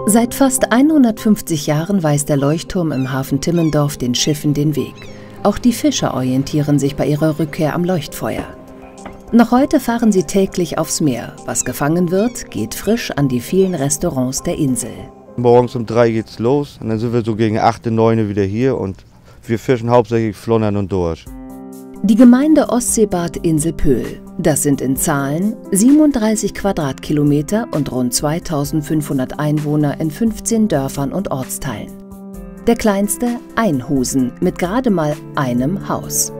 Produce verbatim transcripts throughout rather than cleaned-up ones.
Seit fast hundertfünfzig Jahren weist der Leuchtturm im Hafen Timmendorf den Schiffen den Weg. Auch die Fischer orientieren sich bei ihrer Rückkehr am Leuchtfeuer. Noch heute fahren sie täglich aufs Meer. Was gefangen wird, geht frisch an die vielen Restaurants der Insel. Morgens um drei geht's los und dann sind wir so gegen acht, neun wieder hier und wir fischen hauptsächlich Flonnern und Dorsch. Die Gemeinde Ostseebad Insel Pöhl. Das sind in Zahlen siebenunddreißig Quadratkilometer und rund zweitausendfünfhundert Einwohner in fünfzehn Dörfern und Ortsteilen. Der kleinste Einhusen mit gerade mal einem Haus.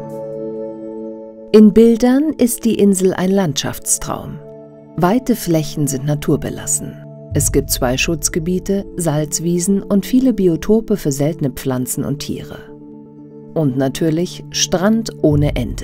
In Bildern ist die Insel ein Landschaftstraum. Weite Flächen sind naturbelassen. Es gibt zwei Schutzgebiete, Salzwiesen und viele Biotope für seltene Pflanzen und Tiere. Und natürlich Strand ohne Ende.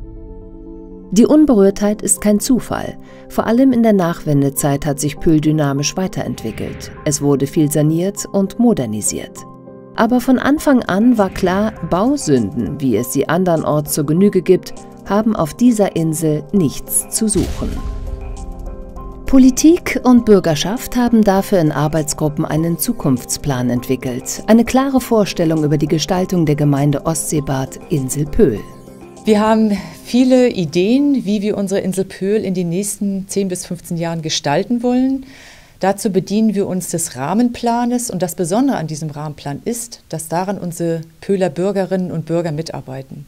Die Unberührtheit ist kein Zufall. Vor allem in der Nachwendezeit hat sich Pöhl dynamisch weiterentwickelt. Es wurde viel saniert und modernisiert. Aber von Anfang an war klar, Bausünden, wie es sie andernorts zur Genüge gibt, haben auf dieser Insel nichts zu suchen. Politik und Bürgerschaft haben dafür in Arbeitsgruppen einen Zukunftsplan entwickelt. Eine klare Vorstellung über die Gestaltung der Gemeinde Ostseebad Insel Pöhl. Wir haben viele Ideen, wie wir unsere Insel Pöhl in den nächsten zehn bis fünfzehn Jahren gestalten wollen. Dazu bedienen wir uns des Rahmenplanes und das Besondere an diesem Rahmenplan ist, dass daran unsere Pöhler Bürgerinnen und Bürger mitarbeiten.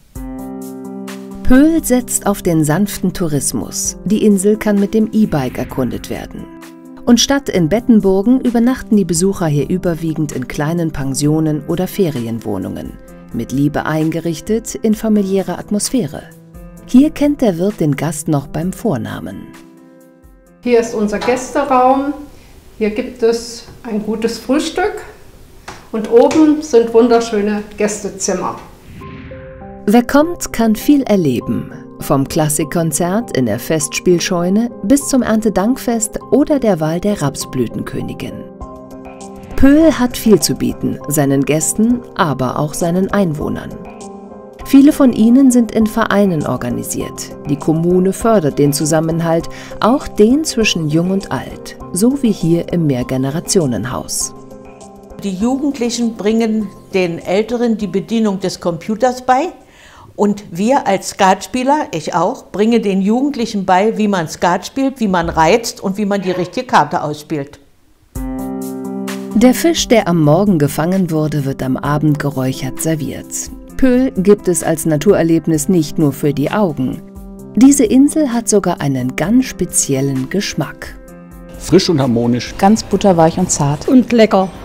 Pöhl setzt auf den sanften Tourismus. Die Insel kann mit dem E-Bike erkundet werden. Und statt in Bettenburgen übernachten die Besucher hier überwiegend in kleinen Pensionen oder Ferienwohnungen. Mit Liebe eingerichtet in familiärer Atmosphäre. Hier kennt der Wirt den Gast noch beim Vornamen. Hier ist unser Gästeraum. Hier gibt es ein gutes Frühstück. Und oben sind wunderschöne Gästezimmer. Wer kommt, kann viel erleben. Vom Klassikkonzert in der Festspielscheune bis zum Erntedankfest oder der Wahl der Rapsblütenkönigin. Pöhl hat viel zu bieten, seinen Gästen, aber auch seinen Einwohnern. Viele von ihnen sind in Vereinen organisiert. Die Kommune fördert den Zusammenhalt, auch den zwischen Jung und Alt, so wie hier im Mehrgenerationenhaus. Die Jugendlichen bringen den Älteren die Bedienung des Computers bei. Und wir als Skatspieler, ich auch, bringen den Jugendlichen bei, wie man Skat spielt, wie man reizt und wie man die richtige Karte ausspielt. Der Fisch, der am Morgen gefangen wurde, wird am Abend geräuchert serviert. Pöhl gibt es als Naturerlebnis nicht nur für die Augen. Diese Insel hat sogar einen ganz speziellen Geschmack. Frisch und harmonisch. Ganz butterweich und zart. Und lecker.